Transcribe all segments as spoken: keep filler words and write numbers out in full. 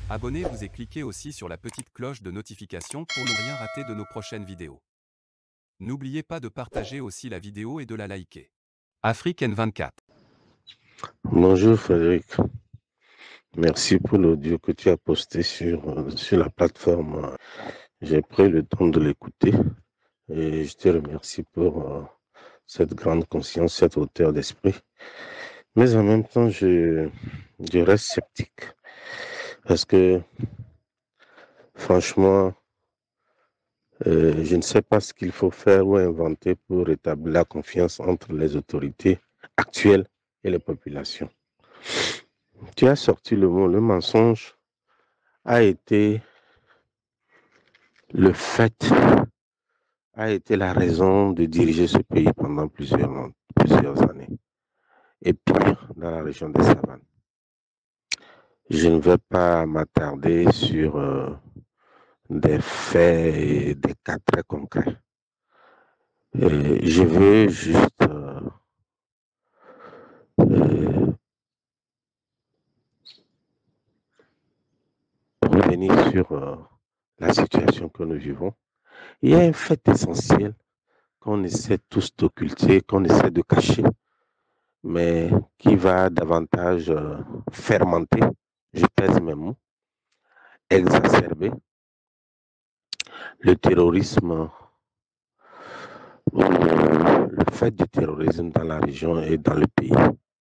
Abonnez-vous et cliquez aussi sur la petite cloche de notification pour ne rien rater de nos prochaines vidéos. N'oubliez pas de partager aussi la vidéo et de la liker. Afrique N vingt-quatre. Bonjour Frédéric, merci pour l'audio que tu as posté sur, euh, sur la plateforme. J'ai pris le temps de l'écouter et je te remercie pour euh, cette grande conscience, cette hauteur d'esprit. Mais en même temps, je, je reste sceptique parce que franchement, euh, je ne sais pas ce qu'il faut faire ou inventer pour rétablir la confiance entre les autorités actuelles et les populations. Tu as sorti le mot, le mensonge a été le fait a été la raison de diriger ce pays pendant plusieurs, plusieurs années. Et pire, dans la région des savanes. Je ne vais pas m'attarder sur euh, des faits et des cas très concrets. Et je veux juste euh, euh, revenir sur euh, la situation que nous vivons. Il y a un fait essentiel qu'on essaie tous d'occulter, qu'on essaie de cacher, mais qui va davantage euh, fermenter, je pèse mes mots, exacerber le terrorisme, le fait du terrorisme dans la région et dans le pays.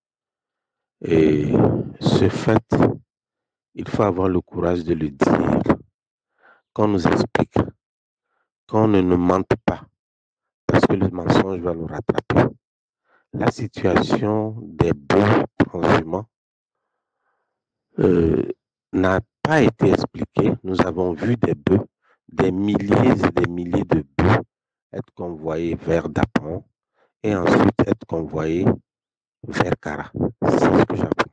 Et ce fait, il faut avoir le courage de le dire, qu'on nous explique, qu'on ne nous mente pas, parce que le mensonge va nous rattraper. La situation des bœufs transhumants euh, n'a pas été expliquée. Nous avons vu des bœufs, des milliers et des milliers de bœufs être convoyés vers Dapon et ensuite être convoyés vers Kara. C'est ce que j'apprends.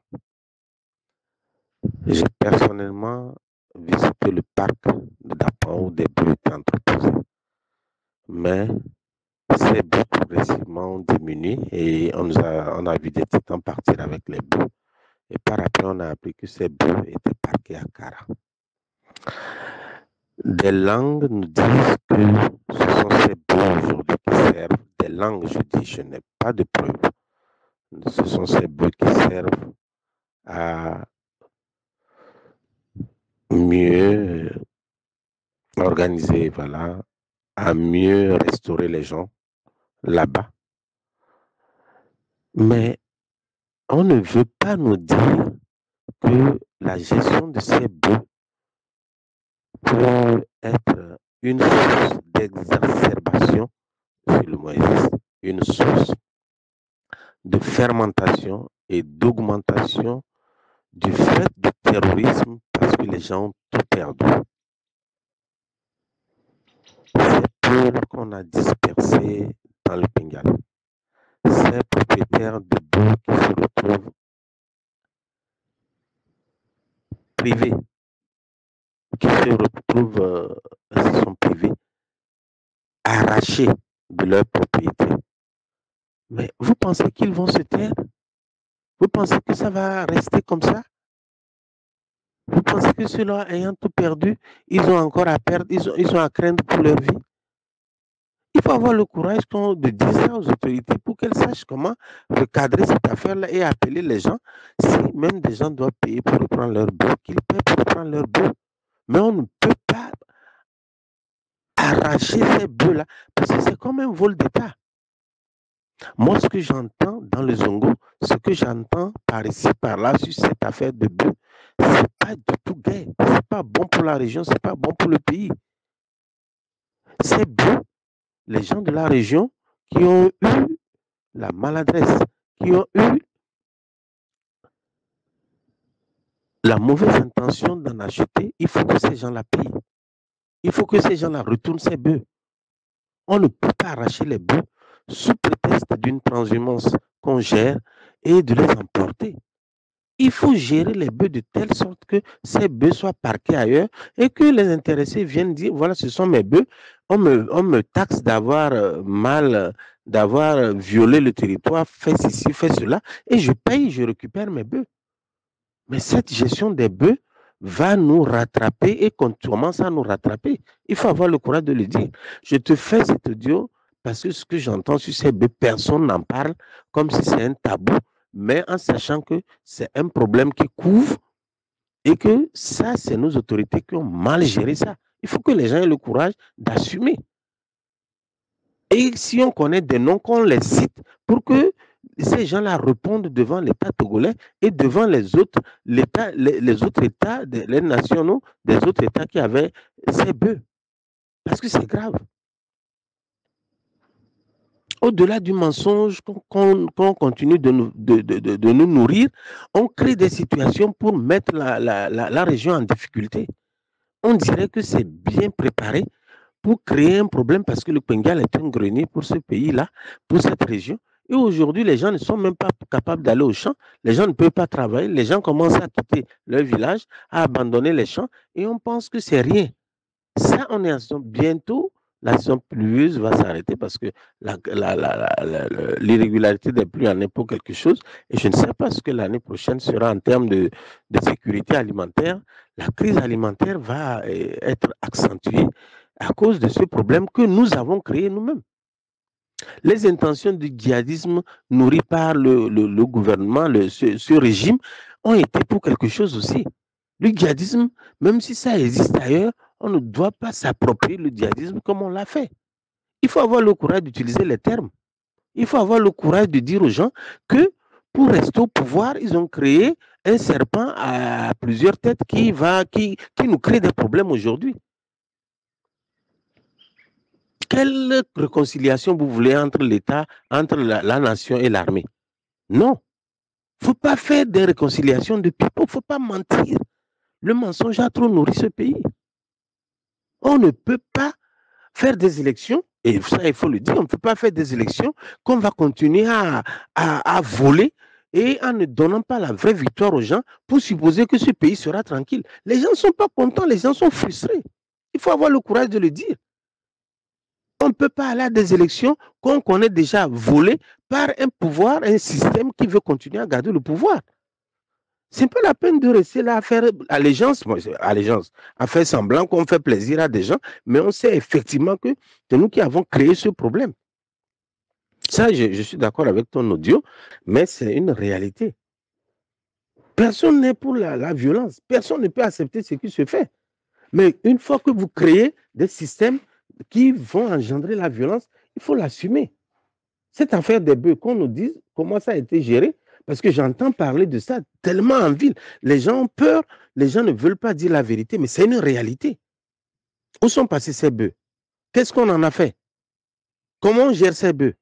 J'ai personnellement visité le parc de Dapon où des bœufs étaient entreposés. Mais ces bœufs progressivement ont diminué et on, nous a, on a vu des titans partir avec les bœufs. Et par après, on a appris que ces bœufs étaient parqués à Kara. Des langues nous disent que ce sont ces bœufs aujourd'hui qui servent. Des langues, je dis, je n'ai pas de preuves. Ce sont ces bœufs qui servent à mieux organiser, voilà, à mieux restaurer les gens là-bas. Mais on ne veut pas nous dire que la gestion de ces bœufs peut être une source d'exacerbation, si le mot existe, une source de fermentation et d'augmentation du fait du terrorisme parce que les gens ont tout perdu. Ces peuples qu'on a dispersés dans le Bengale, ces propriétaires de bœufs qui se retrouvent privés, qui se retrouvent, euh, qui sont privés, arrachés de leur propriété. Mais vous pensez qu'ils vont se taire? Vous pensez que ça va rester comme ça? Vous pensez que ceux-là, ayant tout perdu, ils ont encore à perdre, ils ont, ils ont à craindre pour leur vie? Il faut avoir le courage de dire ça aux autorités pour qu'elles sachent comment recadrer cette affaire-là et appeler les gens. Si même des gens doivent payer pour reprendre leur bœuf, qu'ils paient pour reprendre leur bœuf. Mais on ne peut pas arracher ces bœufs-là parce que c'est comme un vol d'État. Moi, ce que j'entends dans le Zongo, ce que j'entends par ici, par là, sur cette affaire de bœufs, c'est pas du tout gai. C'est pas bon pour la région, c'est pas bon pour le pays. Ces bœufs, les gens de la région qui ont eu la maladresse, qui ont eu la mauvaise intention d'en acheter, il faut que ces gens-là payent. Il faut que ces gens-là retournent ces bœufs. On ne peut pas arracher les bœufs sous prétexte d'une transhumance qu'on gère et de les emporter. Il faut gérer les bœufs de telle sorte que ces bœufs soient parqués ailleurs et que les intéressés viennent dire, voilà, ce sont mes bœufs, on me, on me taxe d'avoir mal, d'avoir violé le territoire, fait ceci, fait cela, et je paye, je récupère mes bœufs. Mais cette gestion des bœufs va nous rattraper et qu'on commence à nous rattraper. Il faut avoir le courage de le dire. Je te fais cet audio parce que ce que j'entends sur ces deux personnes n'en parle comme si c'est un tabou, mais en sachant que c'est un problème qui couvre et que ça, c'est nos autorités qui ont mal géré ça. Il faut que les gens aient le courage d'assumer. Et si on connaît des noms, qu'on les cite pour que ces gens-là répondent devant l'État togolais et devant les autres, les, les autres États, les nationaux des autres États qui avaient ces bœufs. Parce que c'est grave. Au-delà du mensonge qu'on qu'on continue de nous, de, de, de, de nous nourrir, on crée des situations pour mettre la, la, la, la région en difficulté. On dirait que c'est bien préparé pour créer un problème parce que le Pengal est un grenier pour ce pays-là, pour cette région. Et aujourd'hui, les gens ne sont même pas capables d'aller au champ. Les gens ne peuvent pas travailler. Les gens commencent à quitter leur village, à abandonner les champs et on pense que c'est rien. Ça, on est en saison. Bientôt, la saison pluvieuse va s'arrêter parce que l'irrégularité des pluies en est pour quelque chose. Et je ne sais pas ce que l'année prochaine sera en termes de, de sécurité alimentaire. La crise alimentaire va être accentuée à cause de ce problème que nous avons créé nous-mêmes. Les intentions du djihadisme nourries par le, le, le gouvernement, le, ce, ce régime, ont été pour quelque chose aussi. Le djihadisme, même si ça existe ailleurs, on ne doit pas s'approprier le djihadisme comme on l'a fait. Il faut avoir le courage d'utiliser les termes. Il faut avoir le courage de dire aux gens que pour rester au pouvoir, ils ont créé un serpent à plusieurs têtes qui, va, qui, qui nous crée des problèmes aujourd'hui. Quelle réconciliation vous voulez entre l'État, entre la, la nation et l'armée? Non. Il ne faut pas faire des réconciliations de pipeau, il ne faut pas mentir. Le mensonge a trop nourri ce pays. On ne peut pas faire des élections, et ça il faut le dire, on ne peut pas faire des élections qu'on va continuer à, à, à voler et en ne donnant pas la vraie victoire aux gens pour supposer que ce pays sera tranquille. Les gens ne sont pas contents, les gens sont frustrés. Il faut avoir le courage de le dire. On ne peut pas aller à des élections qu'on connaît déjà volées par un pouvoir, un système qui veut continuer à garder le pouvoir. Ce n'est pas la peine de rester là à faire allégeance, allégeance, à faire semblant qu'on fait plaisir à des gens, mais on sait effectivement que c'est nous qui avons créé ce problème. Ça, je, je suis d'accord avec ton audio, mais c'est une réalité. Personne n'est pour la, la violence, personne ne peut accepter ce qui se fait. Mais une fois que vous créez des systèmes qui vont engendrer la violence, il faut l'assumer. Cette affaire des bœufs, qu'on nous dise comment ça a été géré, parce que j'entends parler de ça tellement en ville. Les gens ont peur, les gens ne veulent pas dire la vérité, mais c'est une réalité. Où sont passés ces bœufs? Qu'est-ce qu'on en a fait? Comment on gère ces bœufs?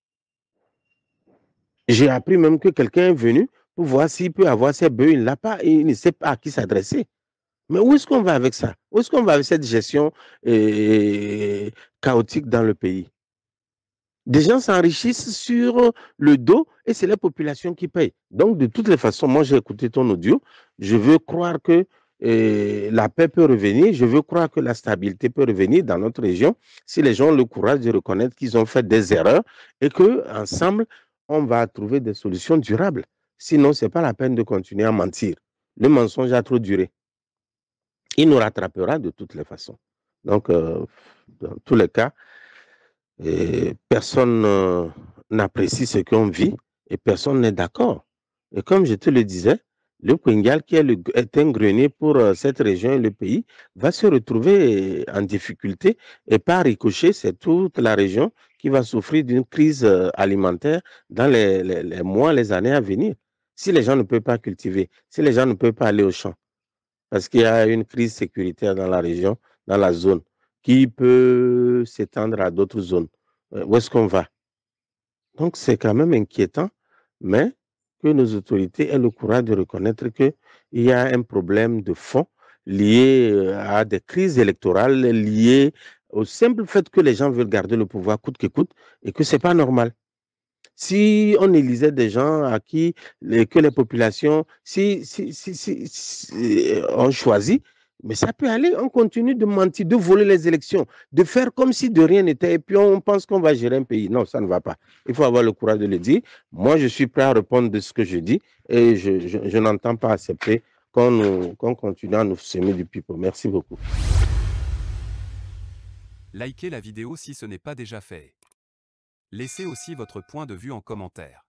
J'ai appris même que quelqu'un est venu pour voir s'il peut avoir ces bœufs. Il n'a pas, il ne sait pas à qui s'adresser. Mais où est-ce qu'on va avec ça? Où est-ce qu'on va avec cette gestion euh, chaotique dans le pays? Des gens s'enrichissent sur le dos et c'est la population qui paye. Donc, de toutes les façons, moi, j'ai écouté ton audio. Je veux croire que euh, la paix peut revenir. Je veux croire que la stabilité peut revenir dans notre région si les gens ont le courage de reconnaître qu'ils ont fait des erreurs et qu'ensemble, on va trouver des solutions durables. Sinon, ce n'est pas la peine de continuer à mentir. Le mensonge a trop duré. Il nous rattrapera de toutes les façons. Donc, euh, dans tous les cas, et personne euh, n'apprécie ce qu'on vit et personne n'est d'accord. Et comme je te le disais, le Pengal, qui est, le, est un grenier pour euh, cette région et le pays, va se retrouver en difficulté et par ricochet, c'est toute la région qui va souffrir d'une crise euh, alimentaire dans les, les, les mois, les années à venir. Si les gens ne peuvent pas cultiver, si les gens ne peuvent pas aller au champ, parce qu'il y a une crise sécuritaire dans la région, dans la zone, qui peut s'étendre à d'autres zones. Où est-ce qu'on va? Donc, c'est quand même inquiétant, mais que nos autorités aient le courage de reconnaître qu'il y a un problème de fond lié à des crises électorales, liées au simple fait que les gens veulent garder le pouvoir coûte que coûte et que ce n'est pas normal. Si on élisait des gens à qui les, que les populations, si, si, si, si, si on choisit, mais ça peut aller, on continue de mentir, de voler les élections, de faire comme si de rien n'était, et puis on pense qu'on va gérer un pays. Non, ça ne va pas. Il faut avoir le courage de le dire. Moi, je suis prêt à répondre de ce que je dis, et je, je, je n'entends pas accepter qu'on nous, qu'on continue à nous semer du pipeau. Merci beaucoup. Likez la vidéo si ce n'est pas déjà fait. Laissez aussi votre point de vue en commentaire.